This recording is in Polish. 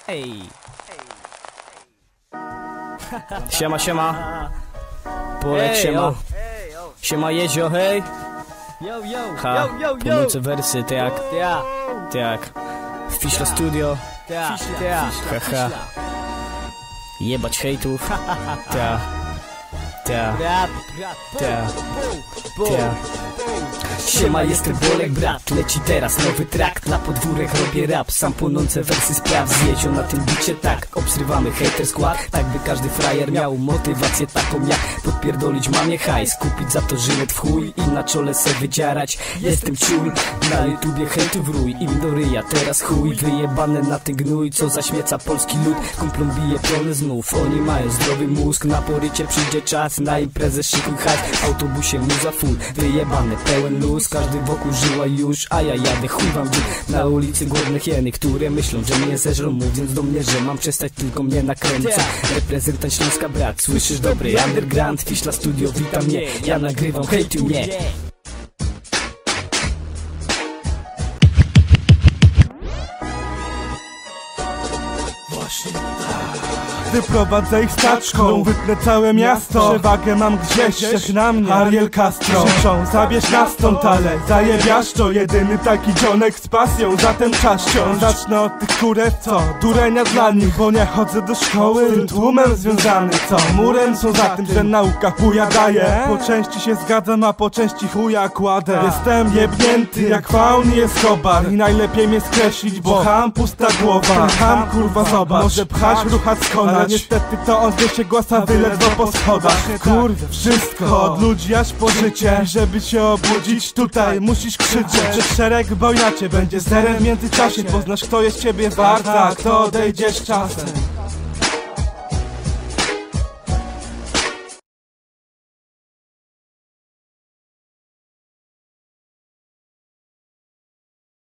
Ej. Siema, siema. Polek, siema. Siema, Jezio, hej. Ha, pomyłce wersy, ty jak Fischla Studio. Haha. Jebać hejtów. Siema, jestem Bolek, brat. Leci teraz nowy track. Na podwórek robię rap. Sam płonące wersy spraw. Zjeździą na tym bicie tak. Obsrywamy hater skład. Tak by każdy frajer miał motywację taką jak podpierdolić mamie hajs, kupić za to żylet w chuj i na czole se wydzierać. Jestem ciul, na YouTubie hejtów rój. Im do ryja teraz chuj. Wyjebane na ten gnój, co zaśmieca polski lud. Kumplom bije piony znów. Oni mają zdrowy mózg. Na porycie przyjdzie czas. Na imprezę szykuj hajs. W autobusie muza full. Wyjebane, pełen luz. Każdy wokół żyła już, a ja jadę chuj wam dziś. Na ulicy głodne hieny, które myślą, że mnie zeżrą, mówiąc do mnie, że mam przestać, tylko mnie nakręca. Reprezentant Śląska, brat, słyszysz dobry underground. Fischla Studio, witam mnie, ja nagrywam, hejtuj mnie. Wyprowadzę ich staczką, wytnę całe miasto. Przewagę mam gdzieś, jak na mnie Ariel Castro. Krzyczą, zabierz nas stąd, ale zajebiasz to. Jedyny taki dzionek z pasją, zatem czaszczą. Zacznę od tych kurew, co durenia dla nich, bo nie chodzę do szkoły. Tym tłumem związany, co murem są za tym, że nauka chuja daje. Po części się zgadzam, a po części chuja kładę. Jestem jebnięty jak faun i Escobar. I najlepiej mnie skreślić, bo ham pusta głowa. Ten ham kurwa zobacz, może pchać, ruchać, skonać. Ale niestety to on wie się głasa ledwo po schodach. Kurwa, wszystko od ludzi aż po życie. Żeby się obudzić tutaj musisz krzyczeć. Przez szereg bo inaczej będzie zerem w międzyczasie. Poznasz kto jest ciebie wart, a kto odejdzie z czasem.